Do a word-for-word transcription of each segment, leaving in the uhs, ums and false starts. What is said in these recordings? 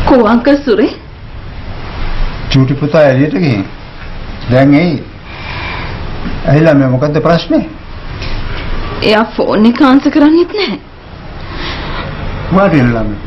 Ko Uncle Suri? චූටි පුතා එළියට ගිහින්. දැන් එයි. ඇහිලා මේ මොකද්ද ප්‍රශ්නේ? එයා ෆෝන් එක ආන්සර් කරන්නේත් නැහැ. වාඩි වෙලා ළමයි.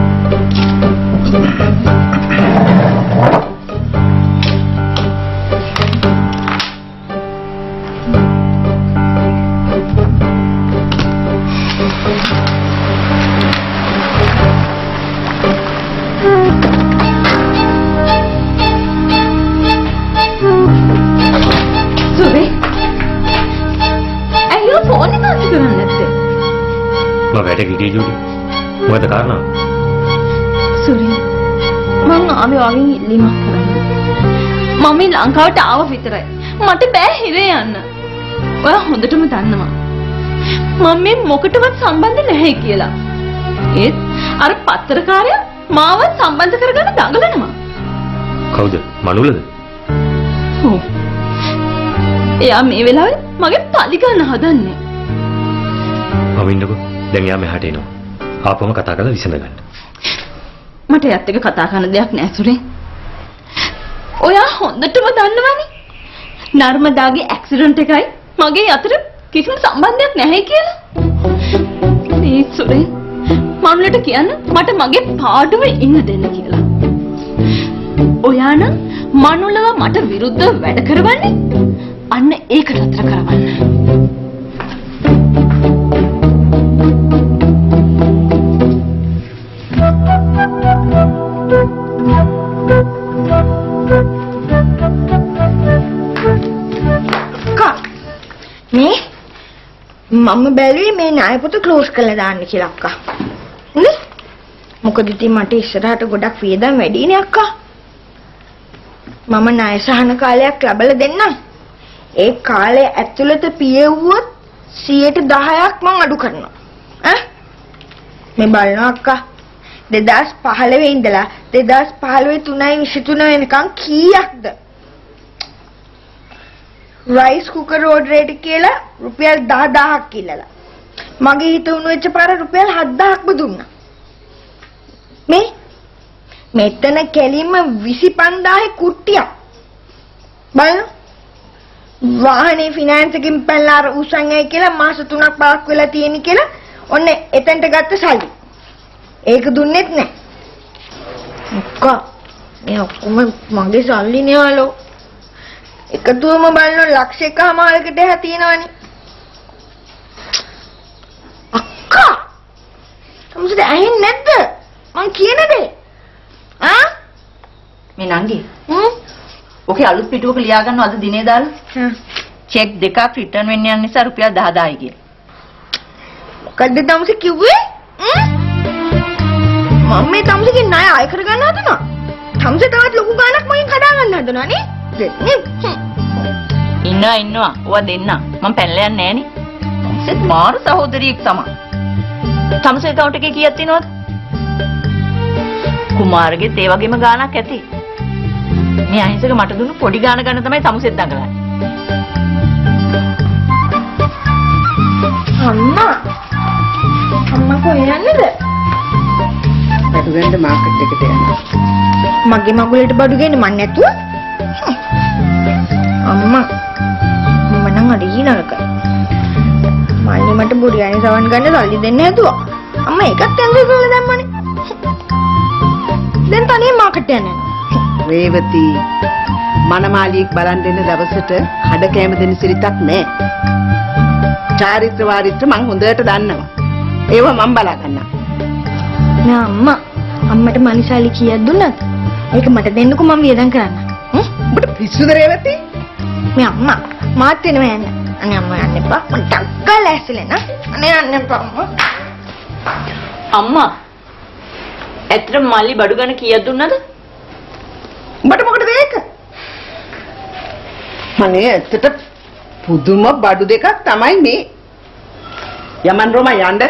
වැඩ ගියේ ජූලි. මොකද කාරණා? සුරි. මම ආවේ වගේ ඉල්ලීමක් කරන්න. මම මේ ලංකාවට ආව විතරයි. මට බෑ හිරේ යන්න. ඔයා හොඳටම දන්නවා. මම මේ මොකටවත් සම්බන්ධ නැහැ කියලා. ඒත් අර පත්තරකාරයා මාව සම්බන්ධ කරගන්න දඟලනවා. කවුද? මනුලද? ඔව්. එයා මේ වෙලාවේ මගේ පලි ගන්න හදන්නේ. මම ඉන්නකෝ. දැන් යා මෙහාට එනවා. ආපම කතා කරලා විසඳගන්න. මට එයත් එක්ක කතා කරන්න දෙයක් නෑ සුරේ. ඔයා හොඳටම දන්නවනේ. නර්මදාගේ ඇක්සිඩන්ට් එකයි මගේ අතර කිසිම සම්බන්ධයක් නැහැ කියලා. මේ සුරේ මනුලට කියන්න මට මගේ පාඩුවේ ඉන්න දෙන්න කියලා. ඔයා නම් මනුලව මට විරුද්ධව වැඩ කරවන්නේ අන්න ඒකට අතර කරවන්න. මම බැලුවේ මේ ණය පොත ක්ලෝස් කරලා දාන්න කියලා අක්කා. හරි? මොකද ඉතින් මට ඉස්සරහට ගොඩක් වියදම් වැඩිනේ අක්කා. මම ණය සහන කාලයක් ලැබලා දෙන්නම්. ඒ කාලය ඇතුළත පියෙව්වොත් සියයට දහයක් මං අඩු කරනවා. ඈ? මේ බලනවා අක්කා. දෙදාස් පහළොව ඉඳලා දෙදාස් පහළොව තුනයි විසිතුන වෙනකන් කීයක්ද? රයිස් කුකර් ඕඩර් එකට කියලා රුපියල් දහ දහයක් කිල්ලලා. මගේ හිත උණු වෙච්ච පාර රුපියල් හත් දහයක්ම දුන්නා. මේ මෙතන කෙලින්ම විසි පන්දාහේ කුට්ටියක්. බලන්න. වාහනේ ෆිනෑන්ස් එකකින් පැනලා උසන් යයි කියලා මාස තුනක් පහක් වෙලා තියෙන කියලා ඔන්න එතෙන්ට ගත්ත සල්ලි. ඒක දුන්නෙත් නැහැ. අක්කා මේ ඔක්කොම මගේ සල්ලි නේ එකතුවම බලන ලක්ෂ එකමාරකට එහා තියෙනවනේ. අක්කා සමුසද ඇහෙන්නේ නැද්ද මං කියන දේ? ආ මේ නංගි හ්ම් ඔකේ අලුත් පිටුවක ලියා ගන්නව අද දිනේ දාලා. හ්ම් චෙක් දෙකක් රිටර්න් වෙන්න යන නිසා රුපියල් දහ දහයි කියලා. මොකද්ද තමුසේ කිව්වේ? හ්ම් මම මේ තමුසේගේ ණය අය කර ගන්න හදනවා. තමුසේ තවත් ලොකු ගාණක් මගෙන් කඩා ගන්න හදනවා නේ. ඉන්නවා ඉන්නවා ඔවා දෙන්න මම පැනලා යන්නේ නෑනේ. සෙත් මාර සහෝදරියෙක් තමයි. තමසේ account එකේ කීයක් තියෙනවද? කුමාරගේ ඒ වගේම ගාණක් ඇති. මේ අහිංසක මට දුන්නු පොඩි ගාණ ගන්න තමයි තමසෙත් දඟලන්නේ. අම්මා අම්මා කොහෙ යන්නේද? බඩු ගන්න මාකට් එකට යනවා. මගේ මගුලට බඩු ගන්න මන් නැතුව? අම්මා මම නම් අඩිය නරකයි. මල්ලි මට බුරියානි සවන් ගන්න සල්ලි දෙන්න හැදුවා. අම්මා ඒකත් කැන්සල් කරලා දැම්මනේ. දැන් තනියෙන් මාකට් යන්න යනවා. රේවති මනමාලියෙක් බලන් දෙන්න දවසට කඩ කැම දෙන්න සිරිතක් නැහැ. චාරිත්‍ර වාරිත්‍ර මං හොඳට දන්නවා. ඒව මං බලා ගන්නවා. නෑ අම්මා අම්මට මනිසාලි කීයක් දුන්නද? ඒක මට දෙන්නකෝ මම වියදම් කරන්න. හ්ම් ඔබට පිස්සුද රේවති? මේ අම්මා මාත් වෙනවා යන්න. අනේ අම්මා යන්න එපා. මං ටක්කා ලැස්තිලා න. අනේ යන්න එපා අම්මා. අම්මා ඇත්තටම මල්ලි බඩු ගන්න කීයක් දුන්නද? උඹට මොකටද ඒක? අනේ ඇත්තට පුදුම බඩු දෙකක් තමයි මේ. යමන් රෝම යන්න.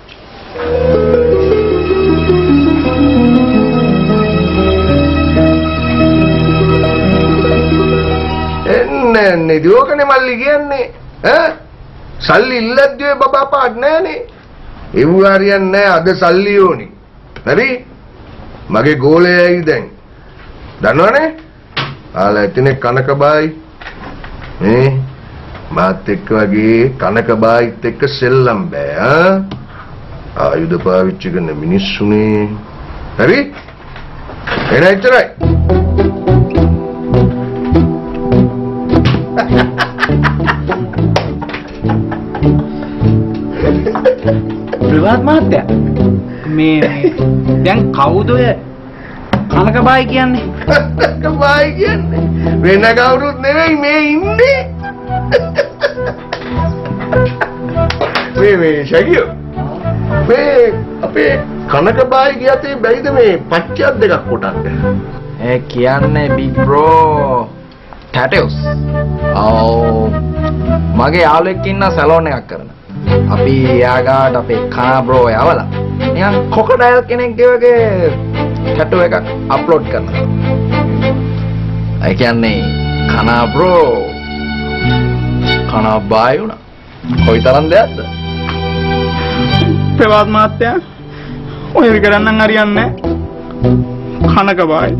එන්නේ දියෝකනේ මල්ලි කියන්නේ ඈ සල්ලි ඉල්ලද්දී බබා පාඩ නැහනේ. ඒව හරියන්නේ නැහැ අද සල්ලි ඕනි. හරි? මගේ ගෝලයයි දැන්. දන්නවනේ? ආලා එතන කනකබායි. මේ මාත් එක්ක වගේ කනකබායිත් එක්ක සෙල්ලම් බෑ ආ. ආයුධ පාවිච්චි කරන මිනිස්සුනේ. හරි? එන ඉතරයි. ප්‍රවාත් මහත්තයා මේ දැන් කවුද ඔය කනකබායි කියන්නේ? කනකබායි කියන්නේ වෙන කවුරුත් නෙවෙයි මේ ඉන්නේ. මේ මේ ශකියෝ මේ අපේ කනකබායි ගියතේ බැයිද මේ පච්චයක් දෙකක් කොටන්න? ඒ කියන්නේ බිග් බ්‍රෝ ටැටුස්. ඔව් මගේ යාළුවෙක් ඉන්න සැලෝන් එකක් කරන. අපි එයාගාට අපේ කනා බ්‍රෝ යවලා නිකන් කොකඩයිල් කෙනෙක්ගේ වගේ ටැටු එකක් අප්ලෝඩ් කරනවා. ඒ කියන්නේ කනා බ්‍රෝ කනා බායි වුණා. කොයිතරම් දෙයක්ද? ප්‍රවාත් මහත්තයා ඔය විකරන්නම් හරියන්නේ නැහැ. කනකබායි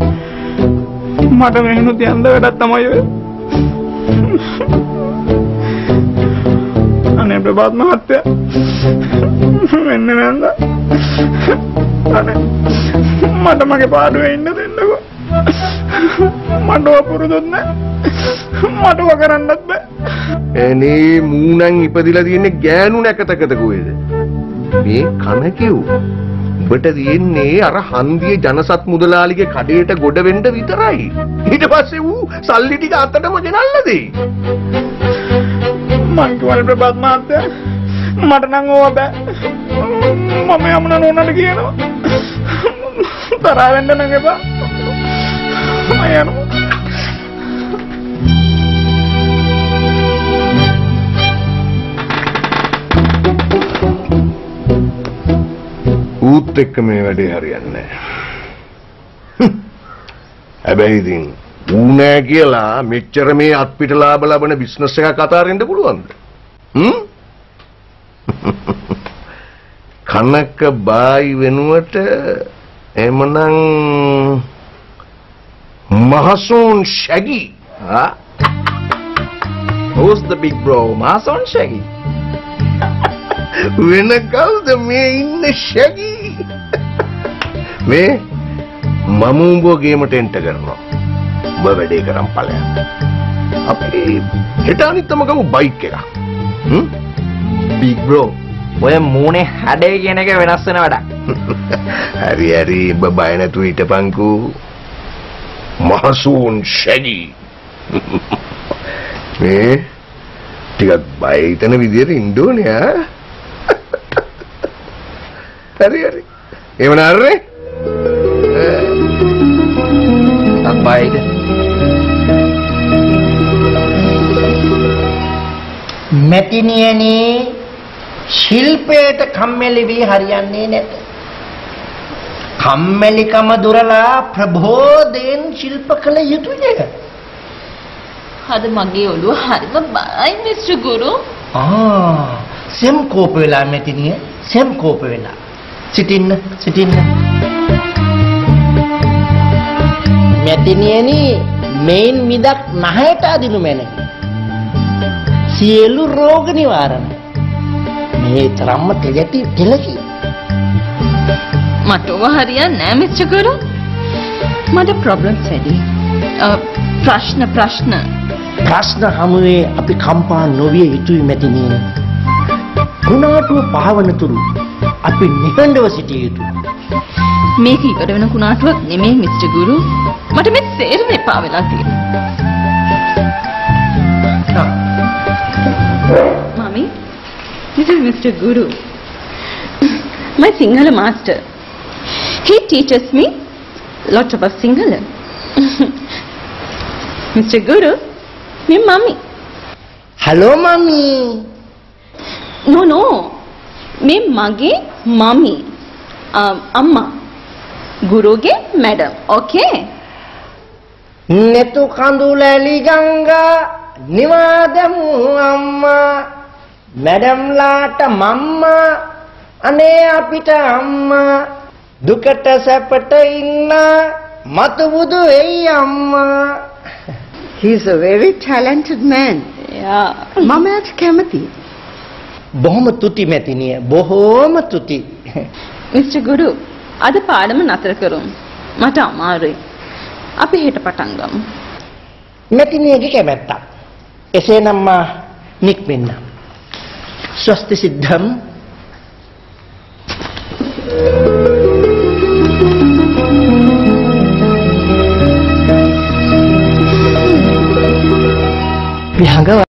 මට මෙහෙණු තියන්න වැඩක් තමයි ඔය. අනේ ප්‍රභාත් මහත්තයා වෙන්න නෑන්ද? අනේ මට මගේ පාඩුවේ ඉන්න දෙන්නකෝ. මට වපුරුදුත් නෑ. මට වකරන්නත් බෑ. එනේ මූණන් ඉපදිලා තියෙන්නේ ගෑනු නැකතකද කොහෙද? මේ කන කිව්. උඹට තියෙන්නේ අර හන්දියේ ජනසත් මුදලාලිගේ කඩේට ගොඩ වෙන්න විතරයි. ඊට පස්සේ ඌ සල්ලි ටික අතටම ගෙනල්ලා දෙයි. මං කියවල ප්‍රභාත් මහත්තයා මට නම් ඕවා බෑ. මම යමුන නෝනට කියනවා. තරහ වෙන්න නම් එපා. මම යනවා. ඌත් එක්ක මේ වැඩේ හරියන්නේ නැහැ. හැබැයි ඉතින් ඌ නෑ කියලා මෙච්චර මේ අත්පිට ලාභ ලබන බිස්නස් එකක් අතාරින්න පුළුවන්ද? හ්ම්? කනක බායි වෙනුවට එමනම් මහසෝන් ශැගි. ආ? Who's the big bro? මහසෝන් ශැගි. වෙන කවුද මේ ඉන්න ශැගි? මේ මම උඹව ගේමට එන්ටර් කරනවා. ඔබ වැඩේ කරන් ඵලයන්. අපි හෙට අනිත්තම ගමු බයික් එකක්. හ්ම්? big bro ඔය මූණේ හැඩේ කියන එක වෙනස් වෙන වැඩක්. හරි හරි ඔබ බය නැතුව හිටපන්කෝ. මහසූන් ශැගි. මේ ටිකක් බය හිතන විදියට ඉන්න ඕනේ ආ. හරි හරි. එහෙම නෑනේ. අබ්බයිද මෙතිනියනි ශිල්පයට කම්මැලි වී හරියන්නේ නැත. කම්මැලිකම දුරලා ප්‍රබෝධයෙන් ශිල්ප කළ යුතුය. අද මගේ ඔළුව හරිම බයි මිස්ටර් ගුරු. ආ සෙම් කෝප වෙලා මෙතිනිය සෙම් කෝප වෙලා. සිටින්න සිටින්න. මෙතිනියනි මේන් මිදක් නැහැට අදිනු මැනේ. සියලු රෝග නිවාරණ. මේ තරම්ම තෙජටි තෙලකි. මට ඔව හරියන්නේ නැහැ මිස්ටර් ගුරු. මට ප්‍රොබ්ලම්ස් වැඩි. ප්‍රශ්න ප්‍රශ්න ප්‍රශ්න හමුවේ අපි කම්පා නොවිය යුතුයි මෙතිනියනි. කුණාටුව පහවනතුරු අපි නිහඬව සිටිය යුතුයි. මේක ඉවර වෙන කුණාටුවක් නෙමෙයි මිස්ටර් ගුරු. මට මේ සේරම එපා වෙලා තියෙනවා. Mommy, this is Mister Guru. My Sinhala master. He teaches me lot about Sinhala. Mister Guru, my mommy. Hello, mommy. No, no. Me mage mommy. Um, amma. Guruge madam. Okay? Netu kandulali ganga nivadamu amma. Madam lata mamma ane apita amma. දුකට සැපට ඉන්න මතු බුදු වෙයි අම්මා. He is a very talented man. Yeah. මම ඇත් කැමති. බොහොම තුති මැතිනිය. බොහොම තුති. මිස්ටර් ගුරු අද පාඩම නතර කරමු. මට අමාරුයි. අපි හෙට පටන් ගමු. මැතිනියගේ කැමැත්ත. එසේනම් මා නික්මෙන්න. ස්වස්ති සිද්ධම්. විහඟ